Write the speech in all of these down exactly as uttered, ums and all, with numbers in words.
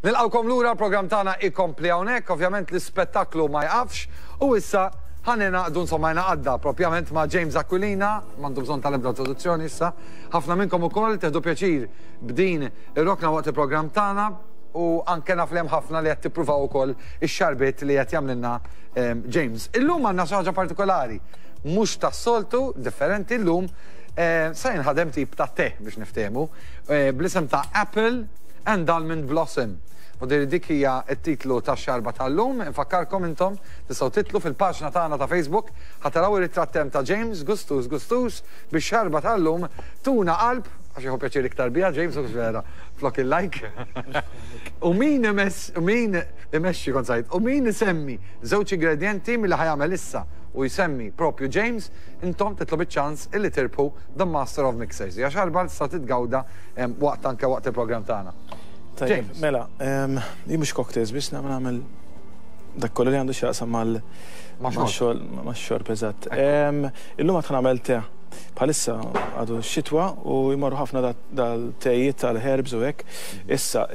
Nilqawkom lura l-programm tagħna ikompli hawnhekk, ovvjament l-ispettaklu ma jqafx u issa ħanenaqdu insomma jnaqadda propjament ma' James Aquilina, m'għandu bżonn tal-ebda introduzzjoni issa. Ħafna minnkom ukoll teħdu pjaċir b'din ir-rokna waqt il-programm tagħna u anke naf li hemm ħafna li qed tippruvaw ukoll ix-xarbiet li qed jagħmlilna James. Illum għandna xi ħaġa partikolari, mhux tas-soltu, differenti llum se jinħadem tip ta' teh biex niftehmu, bl-isem ta' Apple and Almond Blossom. U dir dik hija t-titlu tax-xarba tal-lum, infakkarkom intom tistgħu titlu fil-paġna tagħna ta' Facebook ħataraw ir-ritrattem ta' James Gustus Gustus bix-xarba tal-lum tuna qalb għax jieħu pjaċir iktar biha James u vera flok il-like. U min imess u min imexxi kont sajt, u min isemmi żewġ ingredienti milli ħajamel issa u jsemmi propju James, intom titlu biċ-ċans illi tirpu The Master of Mixers. Hija xarba li tista' titgawda waqt anke waqt il-programm tagħna. Tajjeb, mela, jien mhux cocktails biex nagħmel nagħmel dak kollu li għandu x'jaqsam mal max-xorb eżatt. Illum qed nagħmel te bħalissa għadu x-xitwa u jmorru ħafna dal-tejjiet tal-herbs u hekk. Issa,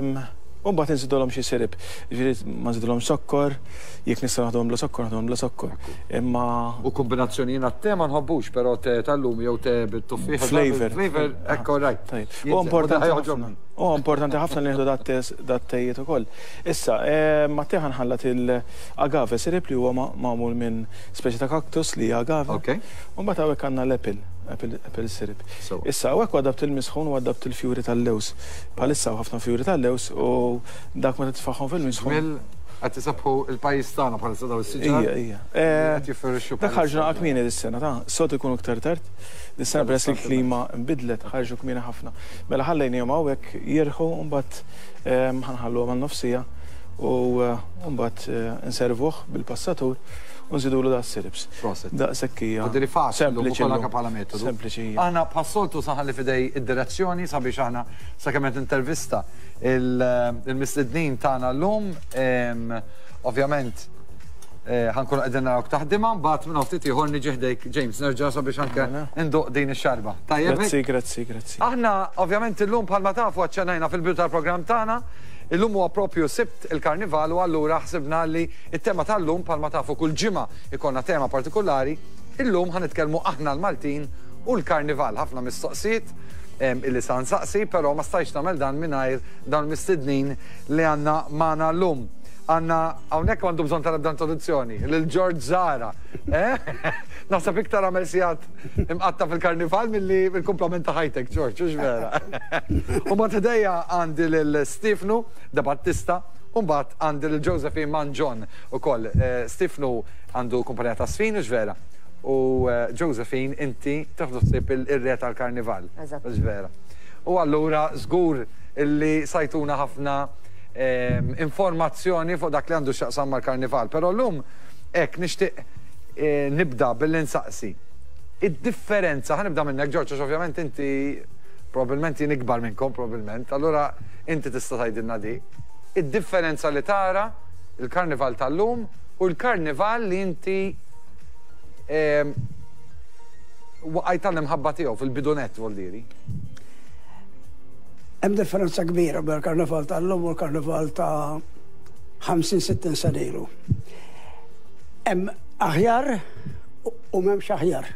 u mbagħad inżidulhom xi sirib. Jiġifieri ma nżidulhom sokkor, jekk nistgħu naħduhom bla sokkor, naħduhom bla sokkor. Imma u kombinazzjonijiet għat-te ma nħobbux, però te tal-lum jew te bit-tuffieħ. Flavor. Flavor, ekku right. Tajjeb. U importanti ħafna. U importanti ħafna li nieħdu dat-tejjiet ukoll. Issa, ma te ħanħallat il-agave sirib li huwa magħmul minn speċi ta' kaktus li hija agave. U mbagħad hawnhekk għandna l-apple. Apple syrup. Issa, u għek għadabt il-misħun u għadabt il-fjuri tal-lews. Palissa u ħafna fjuri tal-lews u dak ma t-tfaħħom fil-misħun. Għat tisabħu il-pajis tagħna bħalissa daw is-siġar. Ija, ija. Dak ħarġna kmieni dis-sena, ta' s-sot ikunu iktar tard. Dis-sena peress li l-klima nbidlet, ħarġu kmieni ħafna. Mela ħallejnihom hawnhekk jirħu u mbagħad ħanħalluhom għan-nofsija u mbagħad inservuh bil-passatur unżidulu da' s-siribs. Da' sekkija. Għadri faċli, kollha bħala metodu. Sempliċi. Aħna passoltu saħalli fidej id-direzzjoni sabiex aħna sakemm intervista il-mistednin tagħna llum. Ovvjament ħankun qegħdin narawk taħdimha, mbagħad minn ftit ieħor niġi ħdejk James nerġa' sabiex anke induq din ix-xarba. Tajjeb. Grazzi, grazzi, grazzi. Aħna ovvjament illum bħalma tafu aċċenajna fil-bidu tal-programm tagħna. Illum huwa propju sibt il-karnival u allura ħsibna li it-tema tal-lum bħalma tafu kull ġimgħa ikollna tema partikolari, illum ħanitkellmu aħna l-Maltin u l-karnival. Ħafna mistoqsijiet illi sa nsaqsi, però ma stajx nagħmel dan mingħajr dawn mistednin li għandna magħna llum. Għandna hawnhekk għandu bżonn tal-ebda introduzzjoni, lil George Zara. Naħseb iktar għamel sigħat imqatta fil-karnival milli bil-kumplament ta' ħajtek, George, ux vera. U mbagħad idejja għandi lil Stefnu da Battista, u mbagħad għandi lil Josephine Manjon ukoll. Stefnu għandu kumpanija ta' sfin, ux vera. U Josephine inti taħdu ssib il-re tal-karnival. Ux vera. U allura żgur illi sajtuna ħafna informazzjoni fuq dak li għandu x'jaqsam mal-karnival. Però llum hekk nixtieq nibda bil-insaqsi. Id-differenza, ħanibda minnek, George, għax ovvjament inti probabbilment jien ikbar minnkom, probabbilment, allura inti tista' tgħidilna di. Id-differenza li tara il-karnival tal-lum u l-karnival li inti waqajt tal-imħabba tiegħu fil-bidunet voldiri. Hemm differenza kbira bejn il-karnival tal-lum u l-karnival ta' ħamsin sittin sena ilu. Hemm aħjar u m'hemmx aħjar.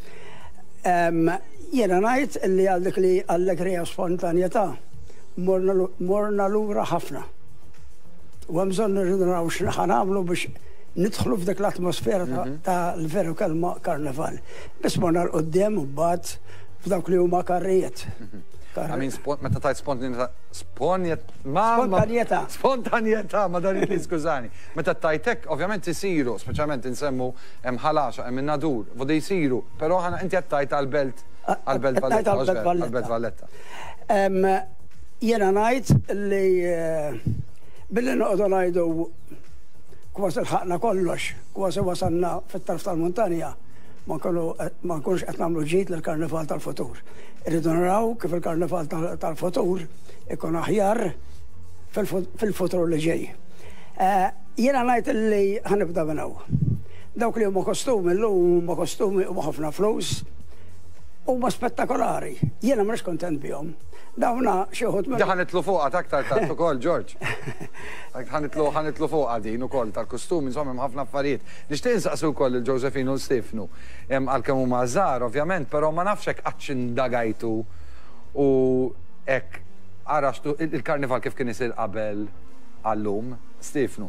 Jiena ngħid li għal dik li allegrija spontanjetà morna lura ħafna. U hemm bżonn nirridu naraw x'nagħmlu biex nidħlu f'dik l-atmosfera ta' l-veru kelma karnival. Biss morna l-qudiem u mbagħad f'dawk li huma karrijiet. Għamin, meta tajt spontanjetà. Spontanjetà. Spontanjetà, ma dan li skużani. Meta tajtek, ovvjament isiru, speċjalment insemmu hemm ħalaxa, hemm nadur, vodi jisiru, però ħana inti qed tajt għall-belt għall-belt Valletta. Jiena ngħid li billi noqogħdu ngħidu kważi lħaqna kollox, kważi wasalna fit-tarf tal-muntanja, ma nkunx qed nagħmlu ġid lill-karnival tal-futur. Irridu naraw kif il-karnival tal-futur ikun aħjar fil-futur li ġej. Jiena ngħid li ħanibda minn hawn. Dawk li huma kostumi llum huma kostumi huma ħafna flus huma spettakolari. Jiena mhux kontent bihom. Dawna xieħut Di ħanitlu fuqa taktar tal ukoll, George. Ħanitlu ħanitlu fuqa din ukoll tal-kostumi, insomma ħafna affarijiet. Nixtieq insaqsu wkoll il-Josephine u l-Stefnu għalkemm huma żgħar ovvjament, però ma nafx hekk qatt indagajtu u hekk araxtu il-karnival kif kien isir qabel għallum. Stefnu.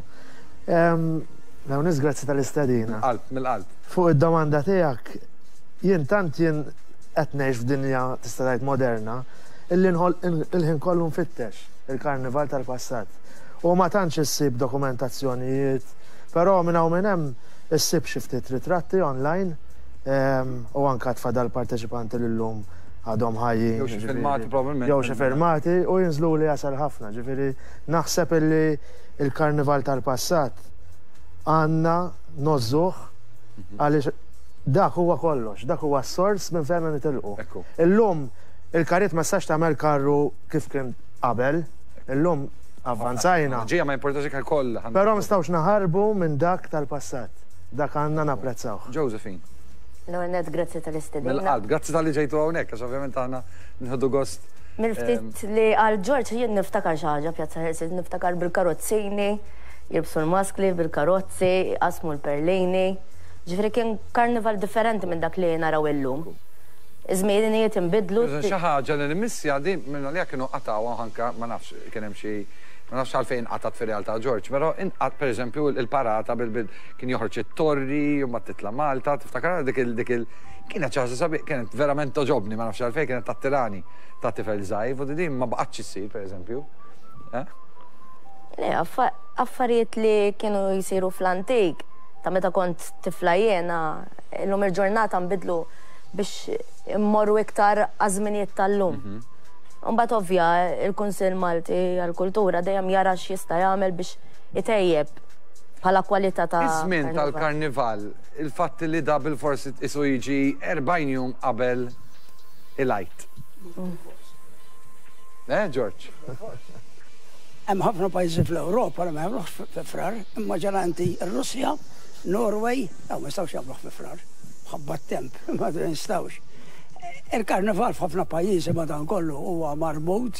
Lewnis, grazzi tal-istadina. Qalb, mill-qalb. Fuq id-domanda tiegħek, jien tant jien qed ngħix f'dinja tista' tgħid moderna, illi il-ħin kollu nfittex il-karnival tal-passat. U ma tantx issib dokumentazzjonijiet, però minn hawn minn hemm issib xi ftit ritratti online u anke tfadal parteċipanti lillum għadhom ħajjin. Jew xi filmati probabbilment. Jew xi filmati u jinżlu li jasal ħafna. Ġifieri naħseb illi il-karnival tal-passat għandna nożżuh għaliex dak huwa kollox, dak huwa s-sors minn fejn nitilqu. Illum il-karriet ma stax tagħmel karru kif kien qabel, illum avvanzajna. Ġija ma importax iktar kollha. Però mistgħux naħarbu minn dak tal-passat. Dak għandna napprezzawh. Josephine. L-għonet, grazzi tal-istedina. Mill-qalb, grazzi tal-li ġejtu hawnhekk, għax ovvjament aħna nħoddu gost. Mill-ftit li għal George jien niftakar xi ħaġa Pjazza Ħelsiet, niftakar bil-karozzini, jirbsu l-maskli bil-karozzi, qasmu l-perlejni. Ġifieri kien karnival differenti minn dak li naraw illum. Iżmienijiet inbidlu. Xi ħaġa li nimissja di minn għalija kienu qataw anke ma nafx kien hemm xi ma nafx għalfejn qatat fir-realtà George, però inqat pereżempju il-parata bil kien joħroġ it-torri u ma titla Malta, tiftakar dik il dik il kienet xi ħaġa sabiħ, kienet verament toġobni ma nafx għalfejn kienet tat-tirani ta' tifel żgħir u din ma baqgħetx issir pereżempju. Le, affarijiet li kienu jsiru fl-antik ta' meta kont tifla jiena, illum il-ġurnata nbidlu biex immorru iktar għażminijiet tal-lum. Mbagħad ovvja il-Kunsill Malti għall-Kultura dejjem jara x'jista' jagħmel biex itejjeb bħala kwalità ta' iż-żmien tal-karnival, il-fatt li da bil-forsi isu jiġi erbgħin jum qabel il-għajt. Eh, George? Hemm ħafna pajjiżi fl-Ewropa li ma jagħmluhx fi frar, imma ġaranti r-Russja, Norway, daw ma jistgħux jagħmluh fi frar. Ħabba temp, ma nistgħux. Il-karnival f'ħafna pajjiżi madankollu huwa marbut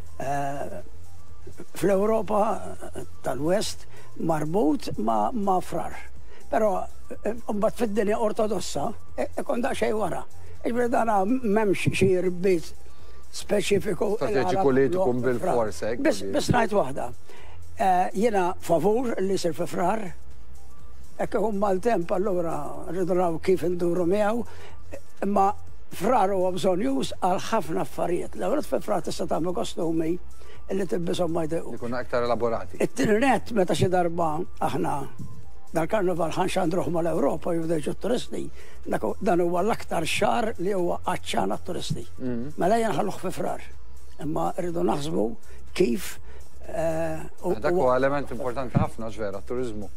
fl-Ewropa tal-West marbut ma' frar. Però mbagħad fid-dinja ortodossa ikun daqsxejn wara. Iġbir dana m'hemmx xi rbit speċifiku. Strateġiku li tkun bil-fors hekk. Biss ngħid waħda. Jiena favur li jsir fi frar. Ekk hum mal-temp allura rridu naraw kif induru miegħu, imma frar huwa bżonn już għal ħafna affarijiet. L-ewwel fi frar tista' tagħmel kostumi illi tibbisom ma jdejqu. Ikunu aktar elaborati. It-tinet meta xi darba aħna dal-karnival ħanxandruh mal-Ewropa jibdew turisti, dan huwa l-aktar xahar li huwa għaċċan għat-turisti. Mela jien ħalluh fi frar. Imma rridu naħsbu kif. Dak huwa element importanti ħafna ġvera t-turizmu.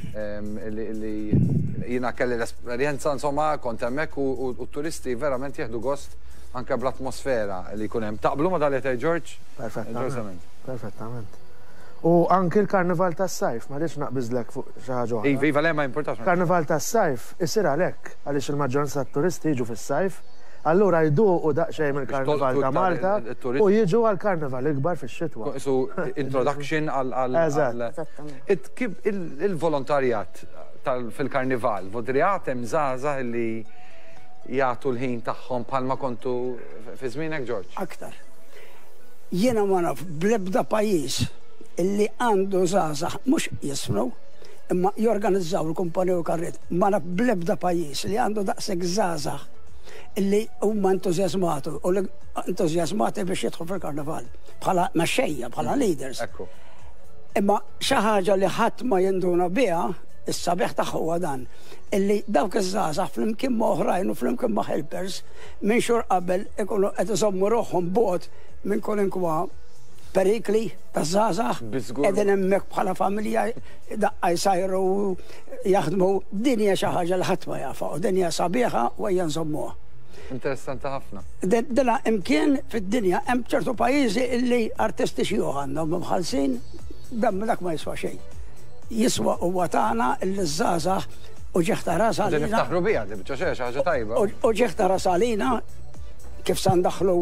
Li jina kelli l-esperienza, insomma, kont hemmhekk u t-turisti verament jieħdu gost anke bl-atmosfera li jkun hemm. Taqblu ma dal qed George? Perfettament. Perfettament. U anke l-karnival tas-sajf, ma rridx naqbiżlek fuq xi ħaġa oħra. Iva, iva le ma importax. Karnival tas-sajf isir għalhekk għaliex il-maġġoranza tat-turisti jiġu fis-sajf, allura jduqu daqsxejn mill-karnival ta' Malta u jiġu għall-karnival ikbar fix-xitwa. Su introduction għal. Eżatt. Kif il-volontarjat fil-karnival, vodrijat hemm żgħażagħ li jagħtu l-ħin tagħhom bħalma kontu fi żmienek George? Aktar. Jiena ma naf bl-ebda pajjiż illi għandu żgħażagħ mhux jisfnu imma jorganizzaw il-kumpaniju karriet. Ma naf bl-ebda pajjiż li għandu daqshekk żgħażagħ illi huma entużjażmatu u entużjażmati biex jidħlu fil-karnival bħala mexxejja, bħala leaders. Imma xi ħaġa li ħadd ma jinduna biha is-sabiħ tagħha huwa dan illi dawk iż-żgħażagħ flimkien ma' oħrajn u flimkien ma' helpers minn xhur qabel ikunu qed iżommu ruħhom bogħod minn kwalinkwa perikli taż-żgħażagħ qegħdin hemmhekk bħala familja daqqa jsajru jaħdmu din hija xi ħaġa li ħadd ma jafa u din hija sabiħa u ejja nżommuha. Interessanti ħafna. Dela imkien fid-dinja hemm ċertu pajjiżi illi artisti xi għandhom mħallsin dan dak ma jiswa xejn. Jiswa huwa tagħna illi żgħażagħ u ġeħta ras għalina. Niftaħru biha, xi ħaġa tajba. U ġeħta ras għalina kif sa ndaħlu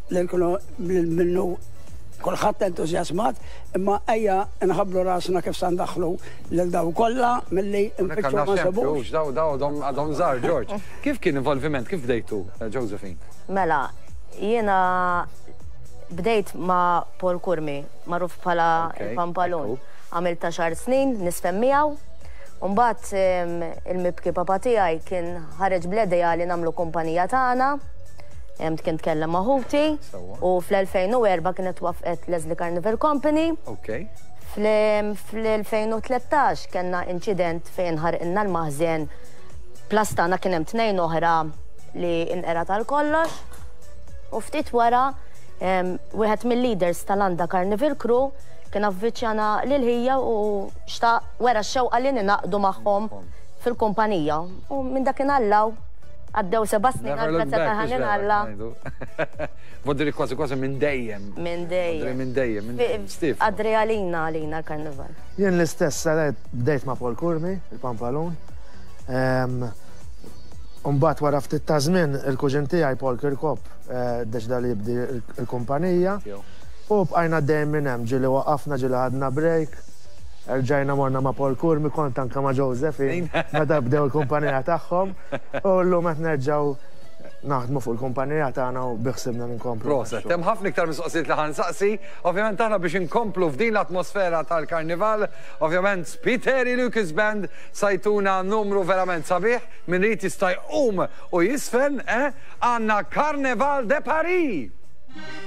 li nkunu minnu kulħadd entużjasmat, imma ejja nħabblu rasna kif sa ndaħlu lil daw kollha milli nfittxu ma nsibux. Daw daw għadhom żgħar, George. Kif kien involviment, kif bdejtu, Josephine? Mela, jiena bdejt ma' Paul Kurmi, magħruf bħala il-Pampalun. Għamilta xar snin, nisfem miegħu. Mbagħad il-mibki papa tiegħi kien ħareġ bl-idea li nagħmlu kumpanija tagħna. Kien tkellem ma' Huti u fl-elfejn u erba' kienet wafqet Leslie Carnival Company. Fl-elfejn u tlettax kellna inċident fejn ħarqilna l-maħżen plastana kien hemm tnejn oħra li inqera tal-kollox. U ftit wara wieħed mill-leaders tal-Landa Carnival Crew kien avviċjana lil ħija u xtaq wara x-xewqa li ninaqdu magħhom fil-kumpanija. U minn dakin allaw għaddew seba' snin għal-prezza ta' ħanin alla. Vodri kważi kważi minn dejjem. Minn dejjem. Minn dejjem, Steve. Adrialina għalina l-karnival. Jien l-istess bdejt ma' Paul Kurmi, il-Pampalun. Umbat wara ftit ta' żmien il-kuġin tiegħi Paul Kirkop deċida li jibdi il-kumpanija. U bqajna dejjem minn hemm, ġieli waqafna ġieli ħadna break. Rġajna morna ma' Paul Kurmi, kont anke ma' Josephine, meta bdew il-kumpanija tagħhom. U llum qed nerġgħu naħdmu fuq il-kumpanija tagħna u biħsibna ninkomplu. Proset, hemm ħafna iktar mistoqsijiet li ħansaqsi, ovvjament aħna biex inkomplu f'din l-atmosfera tal-karnival, ovvjament Spiteri Lucas Band sajtuna numru verament sabiħ, min rid jista' jqum u jisfen, eh, għandna Carnaval de Paris.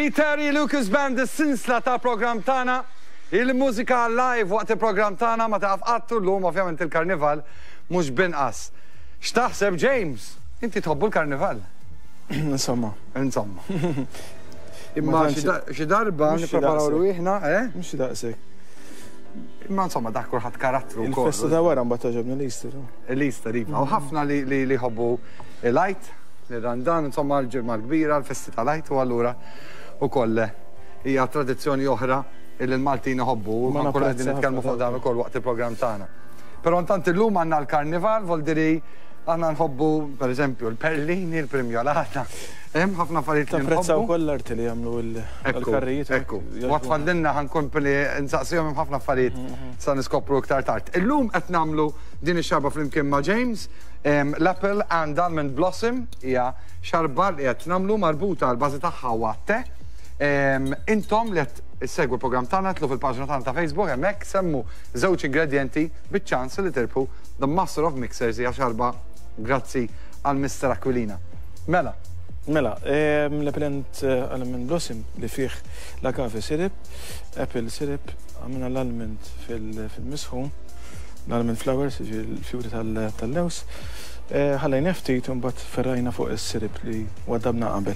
Terry Lucas Band, is-sinsla ta' program tana, il-mużika live waqt il-program tana ma taf qattu l-lum, ovvjament il-karnival, mux binqas. X'taħseb, James? Inti tħobbu l-karnival? Insomma. Insomma. Imma xi darba nippreparaw ruħna, eh? Mux daqsek. Imma insomma dak kulħadd karattru wkoll. Il-festa ta' wara mbagħad taġobni l-Easter. L-Easter iva. U ħafna li ħobbu il-lajt, l-randan, insomma l-ġimgħa l-kbira, l-festi ta' lajt u allura ukoll hija tradizzjoni oħra illi l-Maltin iħobbu u ma nkunu qegħdin nitkellmu fuq dan ukoll waqt il-programm tagħna. Però intant illum għandna l-karnival, vol diri għandna nħobbu pereżempju l-perlini, l-primjolata. Hemm ħafna affarijiet li nħobbu. Koll arti li jagħmlu l-karrijiet. Ekku, waqt fadlinna ħankompli nsaqsihom hemm ħafna affarijiet sa niskopru iktar tard. Illum qed nagħmlu din ix-xarba flimkien ma' James, l-Apple and Almond Blossom hija xarba li qed nagħmlu marbuta l-bażi tagħha watte. Intom li qed issegwu l-programm tagħna tlu fil-paġna tagħna ta' Facebook hemmhekk semmu żewġ ingredienti biċ-ċans li tirpu The Master of Mixers hija xarba grazzi għal mister Aquilina. Mela. Mela, l-Apple and Almond Blossom li fih la kafe sirip, Apple sirip, għamina l-almond fil-misħu, l-almond flowers, il-fjuri tal-lews, ħallajna ftit un bat ferrajna fuq il-sirip li għaddabna qabel.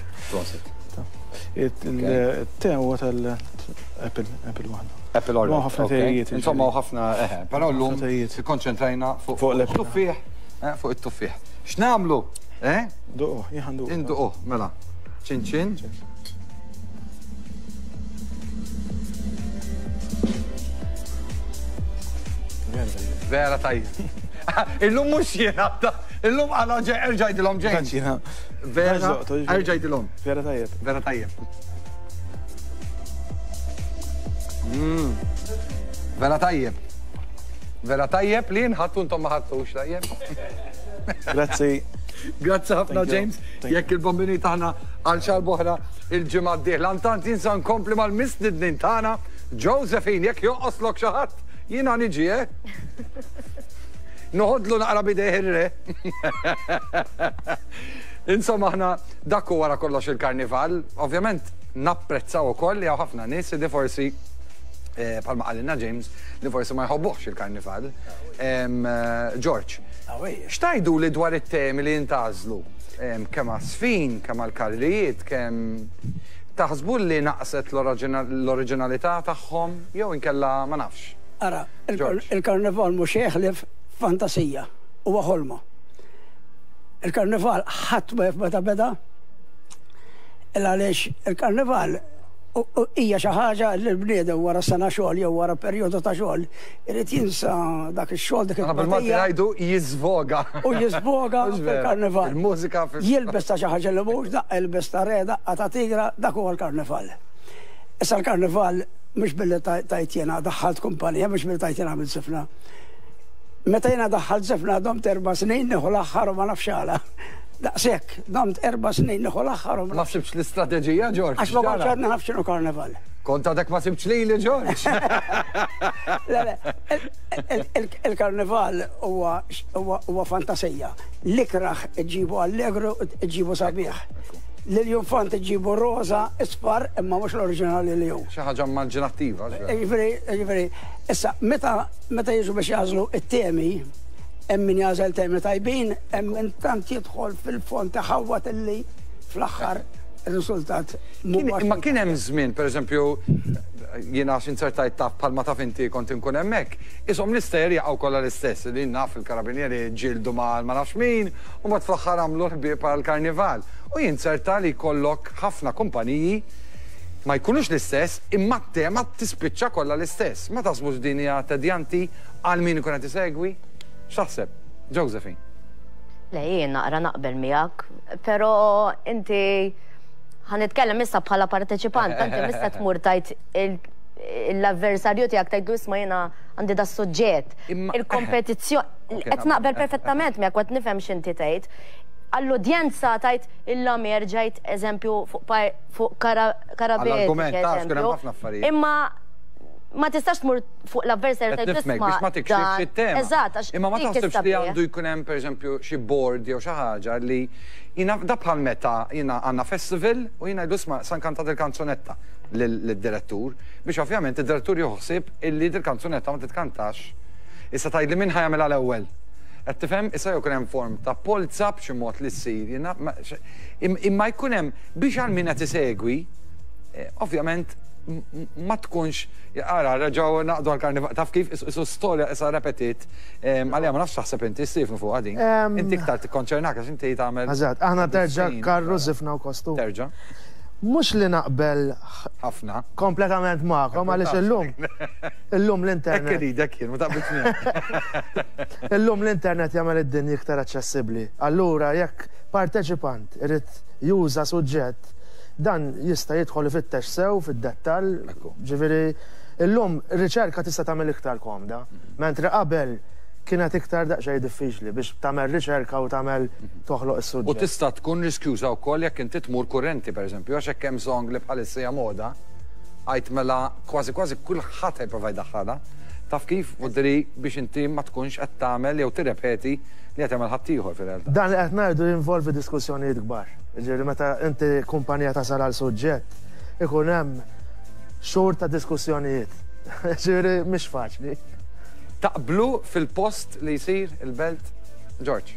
Il-te huwa tal-Apple, Apple one. Apple order. Ma ħafna tejiet. Insomma, ħafna, eħe, però l-lum konċentrajna fuq il-tuffieħ, fuq il-tuffieħ. X'namlu? Eh? Duqo, jħan duqo. Induqo, mela. ċin ċin. Vera tajjeb. Illum mux jena, illum għala erġajdilom ġejn. Vera, erġajdilom. Vera tajjeb. Vera tajjeb. Vera tajjeb. Vera tajjeb li nħattu ntom maħattux tajjeb. Grazzi. Grazzi ħafna James, jekk il-bombini taħna għal xarboħra il-ġimgħa d-dieħla. Antant jinsa nkompli mal-mistednin taħna, Josephine, jekk joqoslok xi ħadd, jiena niġi, eh? Noħodlu naqra bidejħirre. Insomma, aħna dakku wara kollox il-karnival, ovvjament napprezzaw ukoll li hawn ħafna nies li forsi palma qalilna James li forsi ma jħobbuħx il-karnival. George, xtajdu li dwar it-temi li jintażlu? Kemm għasfin, kemm għal-karrijiet, kemm taħsbu li naqset l-oriġinalità tagħhom jew inkella ma nafx? Ara, il-karnival mhux jeħlif fantasija huwa ħolma. Il-karnival ħadd ma meta beda għaliex il-karnival hija xi ħaġa li l-bniedem wara sena xogħol jew wara perjodu ta' xogħol irid jinsa dak ix-xogħol dik il-malti jgħidu jiżvoga. U jiżvoga fil-karnival. Il-mużika jilbes ta' xi ħaġa li mhux daqqa jilbes ta' reda ta' tigra dak huwa l-karnival. Issa l-karnival mhux billi tajt jiena daħħalt kumpanija, mhux billi tajt jiena għamilt sifna. Meta jiena daħħalt sifna domt erba' snin nieħu l-aħħar u ma nafx għala. Daqsek, damt erba' snin nieħu l-aħħar. Ma sibx l-istrateġija, George? Għax ma kontx għadna nafx x'inhu karnival. Kont għadek ma sibx li li George? Il-karnival huwa fantasija. L-ikraħ iġibu allegru, iġibu sabiħ. L-infanti iġibu roza, isfar, imma mhux l-oriġinali li hu. Xi ħaġa immaġinattiva. Ġifieri, issa meta jiġu biex jażlu it-temi, hemm min jażel temi tajbin, hemm min tant jidħol fil-fond taħawwat illi fl-aħħar ir-riżultat. Ma kien hemm żmien, pereżempju, jiena x'insertajt taf bħalma taf inti kont inkun hemmhekk, ishom l-ister jaqgħu kollha l-istess, li naf il-karabinieri ġildu ma nafx min, u mbagħad fl-aħħar għamlu ħbieb għall-karnival. U jinserta li jkollok ħafna kumpaniji ma jkunux l-istess, imma t-tema tispiċċa kollha l-istess. Ma taħsbux din hija tedjanti għal min ikun qed isegwi? X'taħseb, Josephine? Le, jien naqra naqbel miegħek, però inti ħanitkellem issa bħala parteċipant, inti mista tmur tajt l-avversarju tiegħek tajt isma' jiena għandi da suġġett. Il-kompetizzjoni qed naqbel perfettament miegħek qed nifhem x'inti tgħid. Għall-udjenza tajt il-lom jerġajt eżempju fuq karabet. Għall-argument, taf, kien hemm ħafna affarijiet. Imma ma tistax tmur fuq l-avversarju Qed tajt nifhmek tisma' biex ma tikxifx it-tema. Eżatt, għax Imma ma dik taħsibx li tista' għandu jkun hemm pereżempju xi board jew xi ħaġa li jina da bħal meta jina għandna festival u jina jdu isma' san kantat il-kanzunetta lid-direttur biex ovvjament id-direttur joħsib illi dil-kanzunetta ma titkantax. Issa tgħidli min ħajamilha l-ewwel. Qed tifhem issa jkun hemm form ta' polza b'xi mod li ssir jiena imma jkun hemm biex għal min qed isegwi, ovvjament ma tkunx ara raġaw naqdu għal-karnival taf kif isu storja issa repetit għalija ma nafx taħseb inti Stefnu fuq għadin. Inti iktar tikkonċernak għax inti tagħmel. Eżatt, aħna terġa' karru żifna u kostum. Terġa'. Mux li naqbel ħafna kompletament ma'kom għaliex illum illum l-internet. Ekk ridek jien, ma taqbilx miegħek. Illum l-internet jagħmel id-dinja iktar aċċessibbli. Allura jekk parteċipant irid juża suġġett dan jista' jidħol ifittex sew fid-dettall. Ġifieri illum riċerka tista' tagħmel iktar komda, mentri qabel kienet iktar daqsxejn diffiċli biex tagħmel riċerka u tagħmel toħloq is-suġġett. U tista' tkun riskjuża wkoll jekk inti tmur kurrenti pereżempju għax hekk hemm song li bħalissa hija moda għajt mela kważi kważi kulħadd jipprova jdaħħalha. Taf kif udri biex inti ma tkunx qed tagħmel jew tirrepeti li qed tagħmel ħadd ieħor fir-realtà. Dan li qed ngħidu jinvolvi diskussjonijiet kbar. Ġifieri meta inti kumpanija tasal għal suġġett ikun hemm xhur ta' diskussjonijiet. Ġifieri mhix faċli. Taqblu fil-post li jsir il-belt, George?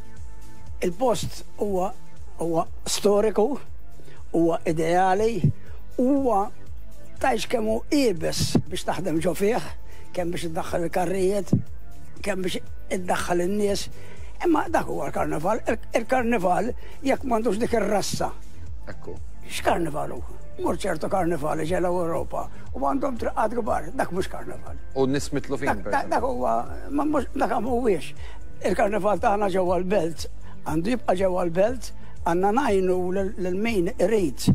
Il-post huwa huwa storiku, huwa ideali, huwa tajx kemm hu qiebes biex taħdem ġo fih, kemm biex iddaħħal il-karrijiet, kemm biex iddaħħal in-nies. Imma dak huwa l-karnival. Il-karnival jekk m'għandux dik ir-rassa. Ekku. X'karnival huwa? Mur ċertu karnivali ġela Ewropa u għandhom triqat kbar, dak mhux karnival. U nismitlu fin, Dak huwa, dak mhuwiex. Il-karnival tagħna ġewwa l-belt għandu jibqa' ġewwa l-belt, għandna ngħinu lil-min irid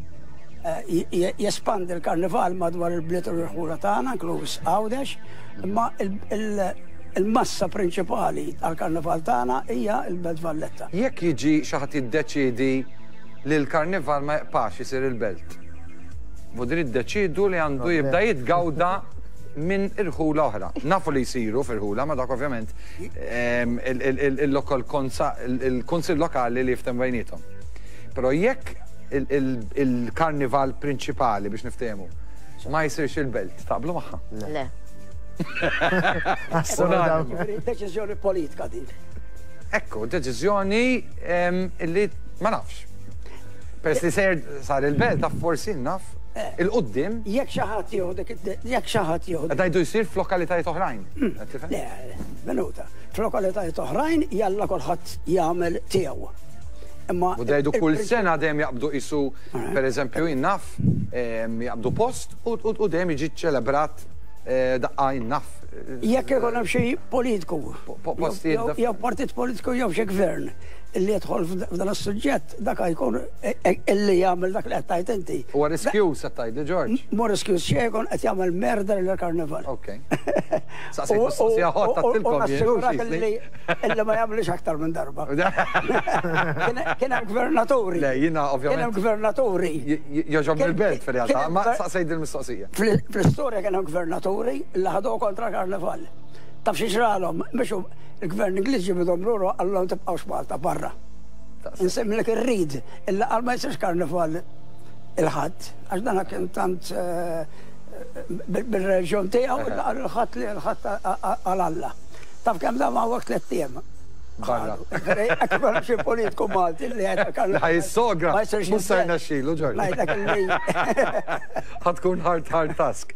jespandi l-karnival madwar il-bliet u l-ħula tagħna, inkluż Għawdex, imma il-massa prinċipali tal-karnival tagħna hija l-Belt Valletta. Jekk jiġi xi ħadd jiddeċiedi li l-karnival ma jibqax isir il-belt. Budri d-deċidu li għandu jibda jitgawda minn irħula oħra. Nafu li jisiru fil-ħula, ma dak ovvjament il-konsil lokali li jiftem bejnietom. Pero jekk il-karnival prinċipali biex niftemu ma jisirx il-belt, taqblu maħħa? Le. Deċiżjoni politika din. Ekku, deċiżjoni illi ma nafx. Pers li sar il-belt, taf forsi naf. Il-qoddim? Jekk xi ħadd jieħu dik jekk xi ħadd jieħu. Qed ngħidu jsir f'lokalitajiet oħrajn. Le, minuta. F'lokalitajiet oħrajn jalla kulħadd jagħmel tiegħu. Imma u dejdu kull sena dejjem jaqbdu qisu pereżempju innaf jaqbdu post u dejjem jiġi ċelebrat daqqa innaf. Jekk ikun hemm xi politiku. Jew partit politiku jew xi gvern illi jidħol f'dan is-suġġett dak jkun illi jagħmel dak li qed tgħid inti. Huwa riskjuż qed tgħid George. Mu riskjuż xi jkun qed jagħmel merda lill-karnival. Okej. Saqsejt mistoqsija ħodd għattilkom illi ma jagħmlux aktar minn darba. Kien hemm gvernaturi. Le, jiena ovvjament. Kien hemm gvernaturi. Joġob il-belt fir-realtà, ma saqsejt il-mistoqsija. Fl-istorja kien hemm gvernaturi li ħadu kontra karnival. Taf xi xralhom biex il-gvern Ingliż ġibidhom luru għallhom tibqgħux Malta barra. Insemmilek ir-rid illa qal ma jsirx karnival il-ħadd għax dan kien tant bil-reġjun tiegħu il-ħadd li l-ħadd għal Alla. Taf kemm da ma huwa tliet ijiem. Barra. Ekk kollha xi politiku Malti li qed karnival. Ħaj sogra. Mhux sar nexxielu Ġorġ. Ngħidlek illi ħatkun hard hard task.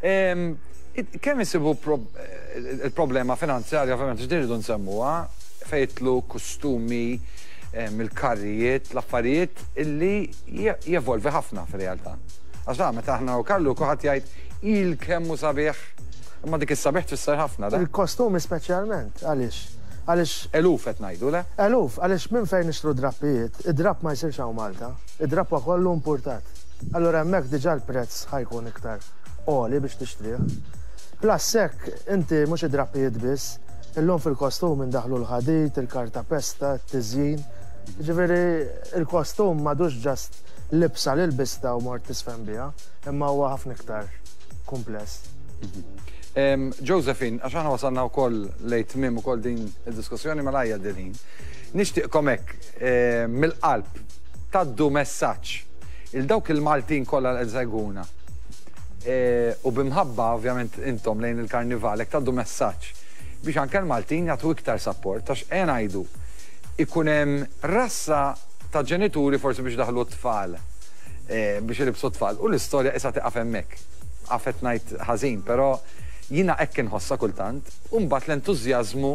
Kemm isibu il-problema finanzjarja, ovvjament, x'diridu nsemmuha, fejtlu kustumi, il-karrijiet, l-affarijiet illi jevolvi ħafna fir-realtà. Għax da, meta aħna u Karlu kuħadd jgħid il-kemmu sabiħ, imma dik is-sabiħ tfisser ħafna. Il-kostumi speċjalment, għaliex? Għaliex. Eluf qed ngħidu le? Eluf, għaliex minn fejn nixtru drappijiet, id-drapp ma jsirx hawn Malta, id-drapp huwa kollu importat. Allura hemmhekk diġà l-prezz ħajkun iktar għoli biex tixtrih. Plus sekk, inti mhux id-drappijiet biss, illum fil-kostum indaħlu l-ħadit, il-karta pesta, t-tiżjin. Ġifieri il-kostum m'għadux ġast libsa li lbista u mort tisfem biha, imma huwa ħafna iktar kumpless. Josephine, għax aħna wasalna wkoll lejt tmiem ukoll din id-diskussjoni malajja din. Nixtieqkom hekk mill-qalb taddu messaġġ il dawk il-Maltin kollha l seguna. U bimħabba ovvjament intom lejn il-karnival hekk taddu messaġġ biex anke l-Maltin jagħtu iktar support għax qed ngħidu ikun hemm rassa ta' ġenituri forsi biex daħlu t-tfal biex ilibsu t-tfal u l-istorja issa tiqaf hemmhekk. Għafet ngħid ħażin, però jiena hekk inħossa kultant u mbagħad l-entużjażmu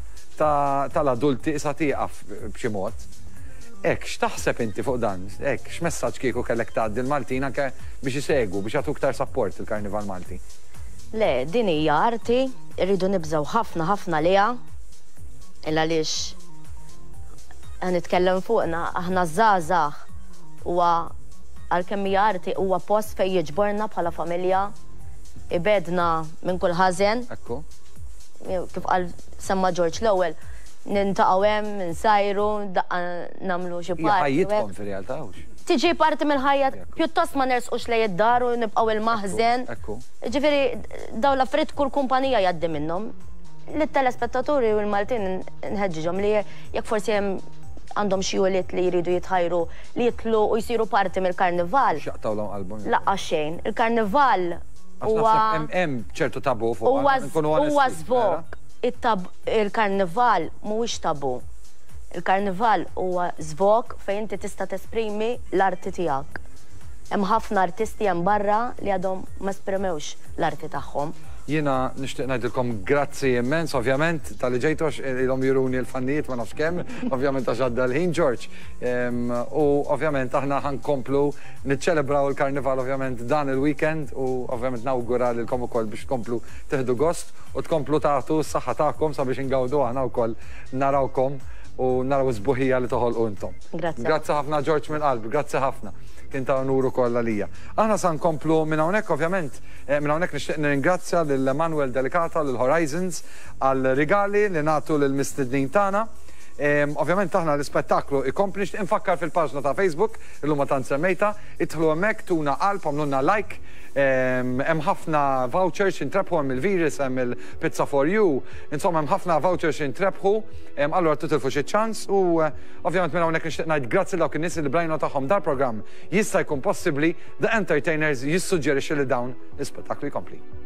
tal-adulti issa tieqaf b'xi mod. Hekk x'taħseb inti fuq dan? Hekk x'messaġġ kieku kellek tgħaddi l-Maltin anke biex isegwu biex jagħtu iktar support il-Karnival Malti? Le, din hija arti, irridu nibżgħu ħafna ħafna liha illa għaliex nitkellem fuqna aħna żgħażagħ huwa għalkemm hija arti huwa post fejn jiġborna bħala familja ibedna minn kull ħażen. Ekku. Kif qal semma George l-ewwel, nintaqgħu hemm, nsajru, nagħmlu xi parti. Ħajjitkom fir-realtà hux. Tiġi parti mill-ħajja, pjuttost ma nersqux lejn id-dar u nibqgħu il-maħżen. Ekku. Ġifieri dawn l-affarijiet kull kumpanija jgħaddi minnhom. Lit-telespettaturi u l-Maltin nħeġġiġhom li jekk forsi hemm għandhom xi wiliet li jridu jitħajru li jitlu u jsiru parti mill-karnival. X'jaqtawlhom qalbhom. Laqqa xejn. Il-karnival huwa hemm ċertu tabu fuq. Huwa żvok. Il-karnival mhuwiex tabu. Il-karnival huwa żvok fejn inti tista' tesprimi l-arti tiegħek. Hemm ħafna artisti hemm barra li għadhom ma esprimewx l-arti tagħhom. Jiena nixtieq ngħidilkom grazzi immens, ovvjament, tal-li ġejtox ilhom juruni l-fannijiet ma nafx kemm, ovvjament għax għadda l-ħin George. U ovvjament aħna ħankomplu niċċelebraw il-Karnival ovvjament dan il-weekend u ovvjament nawgura lilkom ukoll biex tkomplu teħdu gost u tkomplu tagħtu s-saħħa tagħkom sabiex ingawdu aħna wkoll narawkom u naraw żbuħija li toħolqu intom. Grazzi. Grazzi ħafna George minn qalbi, grazzi ħafna. Kien ta' onuru kollha lija. Aħna sa nkomplu minn hawnhekk ovvjament, minn hawnhekk nixtieq nirringrazzja lil Manuel Delicata lil Horizons għal rigali li nagħtu lil mistednin tagħna. Ovvjament aħna l-ispettaklu ikompli nixtieq infakkar fil-paġna ta' Facebook illum ma tant semmejta, idħlu hemmhekk tuna qalb għamlulna like. Hemm ħafna vouchers intrebħu hemm il-Virus, hemm il-Pizza for You, insomma hemm ħafna vouchers intrebħu, allura titilfu xi ċans u ovvjament minn hawnhekk nixtieq ngħid grazzi dawk in-nies li brajna tagħhom dar-programm jista' jkun possibbli The Entertainers jissuġġerixxi li dawn l-ispettaklu jkompli.